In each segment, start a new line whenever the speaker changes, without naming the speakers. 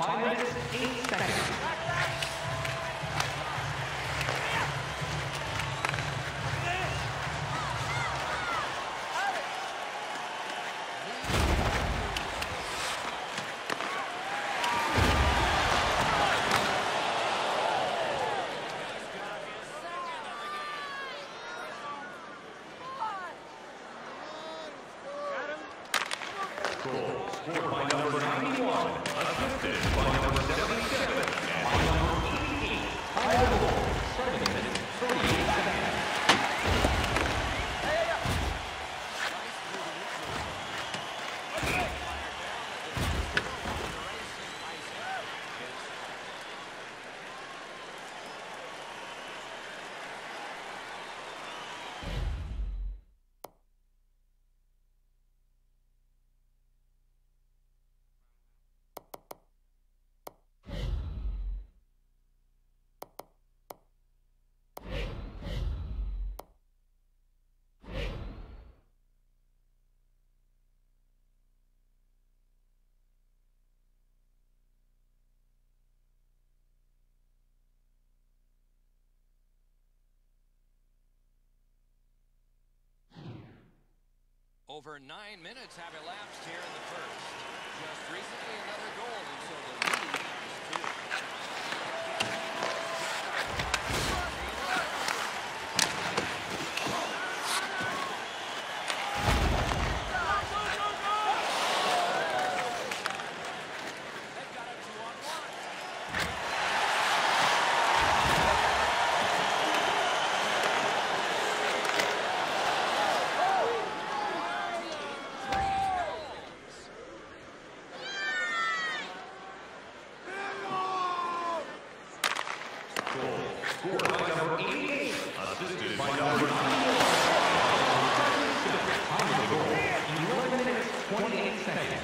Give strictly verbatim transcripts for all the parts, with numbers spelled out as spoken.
five minutes, eight seconds.
Scored by number ninety-one, assisted by number seventy-seven, and by number eighty-eight. Time of goal, seven minutes, thirty-eight seconds.
Over nine minutes have elapsed here in the first. Just recently another goal, and so the lead is two. They've got a two on one.
Scored by number eighty-eight, assisted by number ninety-one. Time of the goal, eleven minutes, twenty-eight seconds.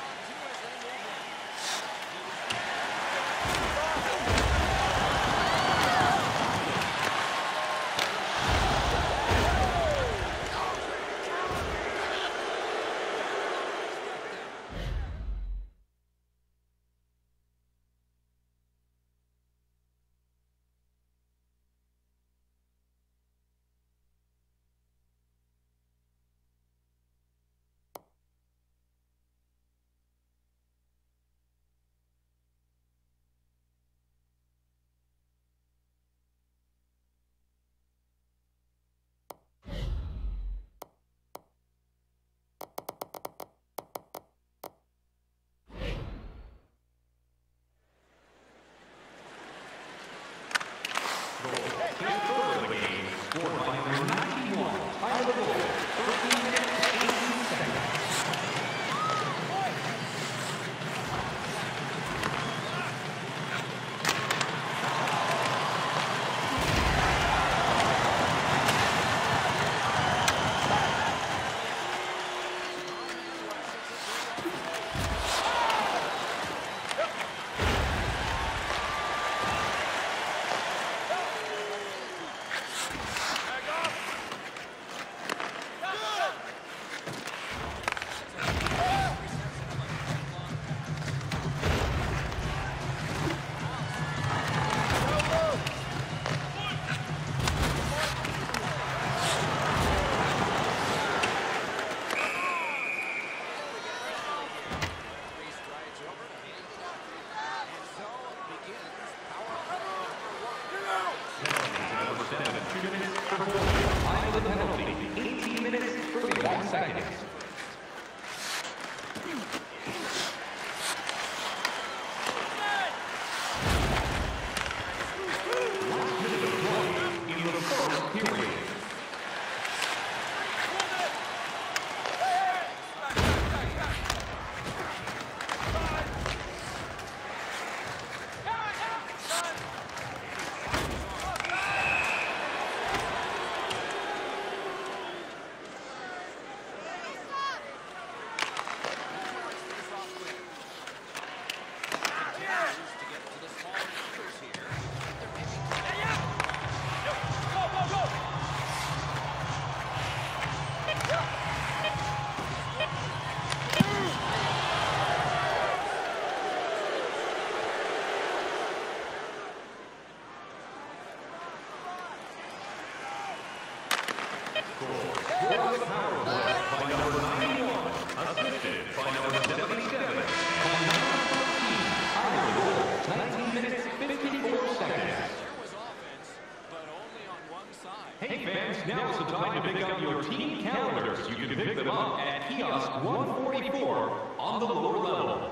Third of the game, scored by number ninety-one. Time of the goal, thirteen minutes, eighteen seconds. Time of the penalty, eighteen minutes, thirty-one seconds. Last minute of play in the first period.
Go, go, go!
Scored power play by number ninety-one. Assisted by number seventy-seven. On number fourteen, Tyler Gold. nineteen minutes, fifty-four seconds.
There was offense, but only on one side.
Hey fans, now is the time to pick up your team calendars. You can pick them up at kiosk one forty-four on the lower level.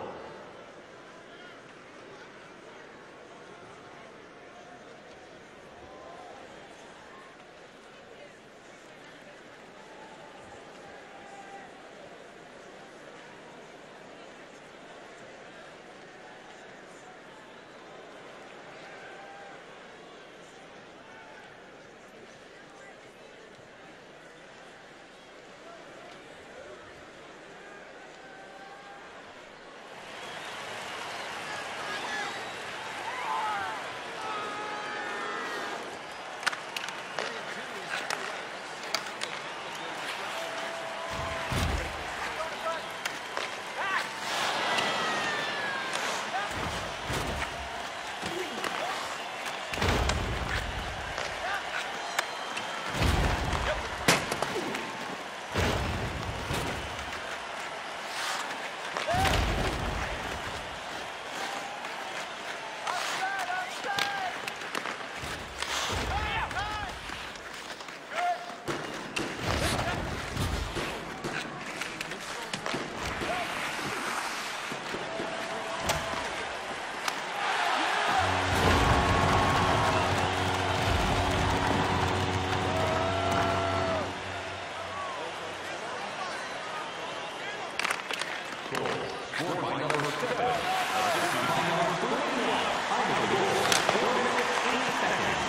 Scored by number seven. Assisted by number thirty-one. Tyler Gold. four minutes, eight seconds.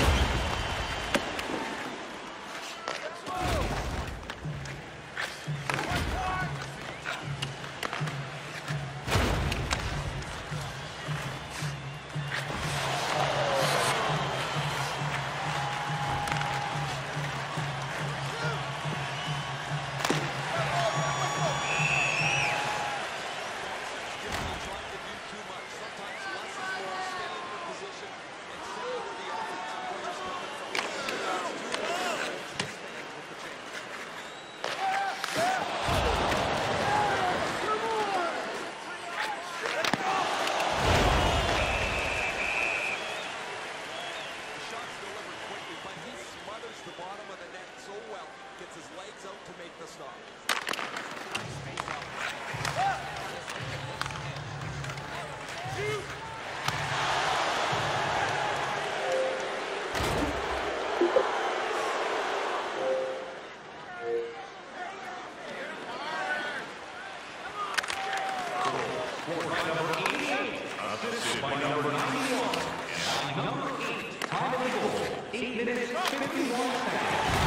Assisted by number ninety-one. And by number eight, Tyler Gold. eight minutes, fifty-one seconds.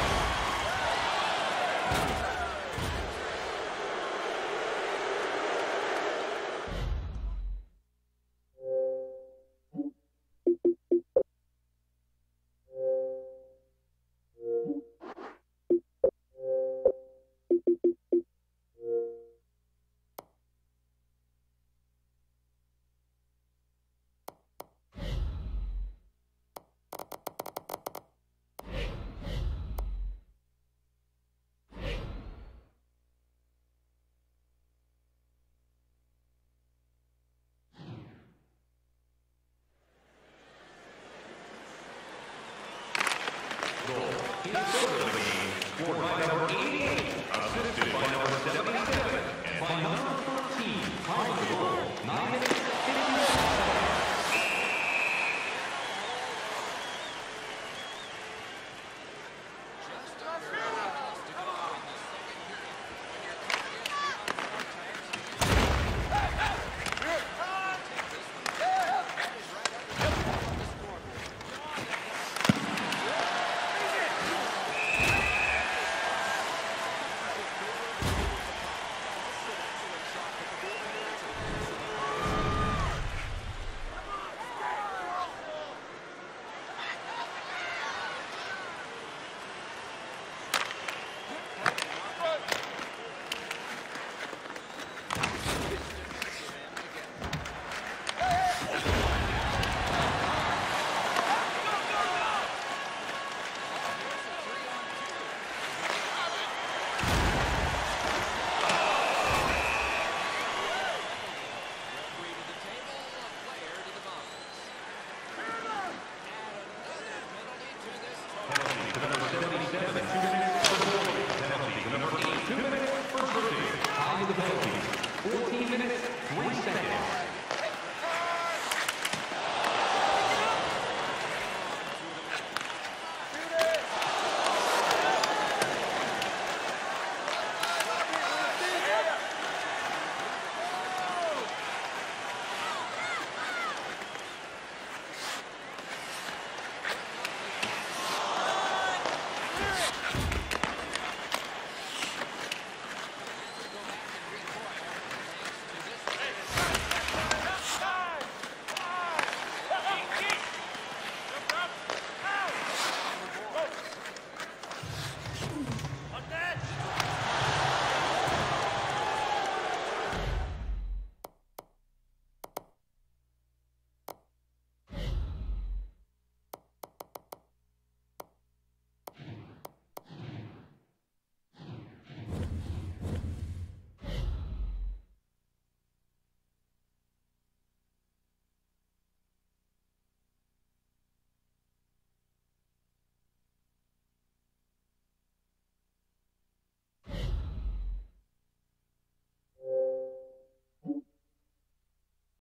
Goal. He scored the game, scored by number eighty-eight, assisted by number seventy-seven, and by number fourteen, Tyler Gold. nine minutes